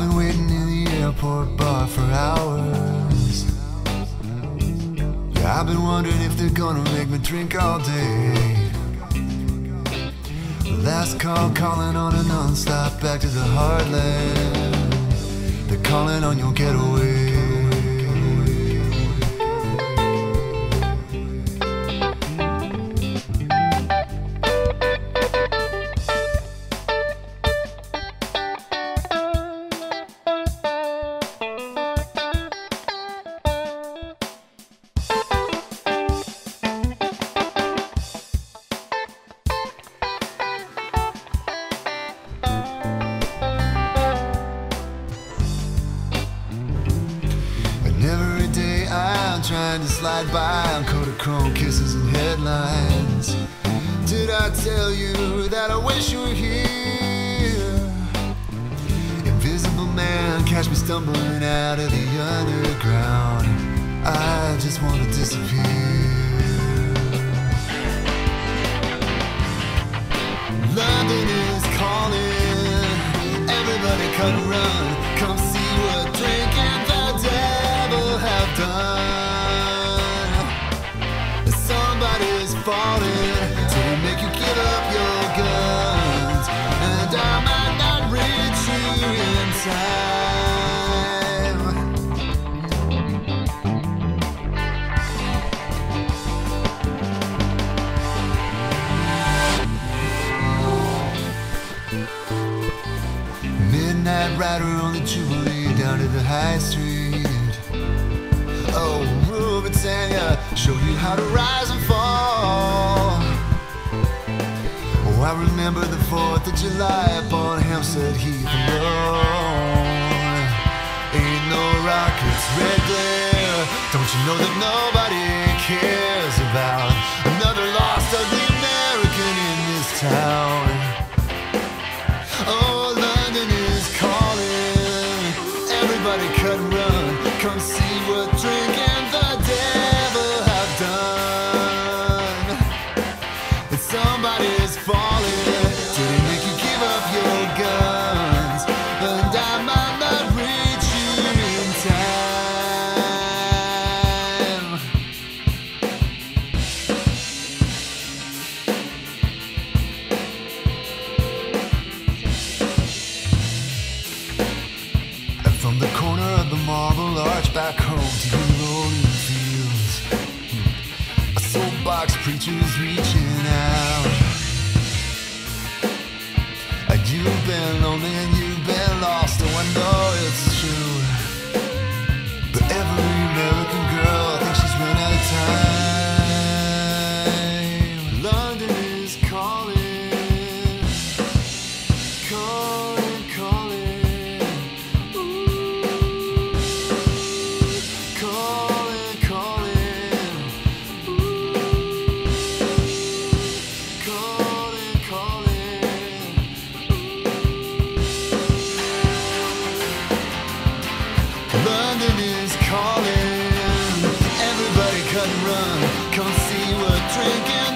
been waiting in the airport bar for hours. Yeah, I've been wondering if they're gonna make me drink all day. Last call calling on a non-stop back to the heartland. They're calling on your getaway. Every day I'm trying to slide by on Kodachrome kisses and headlines. Did I tell you that I wish you were here? Invisible man, catch me stumbling out of the underground. I just want to disappear. London is calling. Everybody come run. Come see what drinking the devil have done. Somebody's falling to make you give up your guns, and I might not reach you in time. Midnight rider on the Jubilee down to the High Street. Oh, Rule Britannia, show you how to rise and fall. Oh, I remember the 4th of July upon Hampstead Heath alone. Ain't no rockets, red glare. Don't you know that nobody cares about another lost ugly American in this town? Oh, London is calling. Everybody cut and run. Come see what drinking the devil have done. And somebody's falling. Did it make you give up your guns? And I might not reach you in time. And from the corner of the Marble Arch back home to your rolling fields, a soapbox preacher's reaching out. And you've been lonely and you've been lost, oh I know it's true. But every American girl thinks she's run out of time. London is calling, calling, calling. Calling, calling, calling, calling. London is calling. Everybody cut and run. Come see what drinking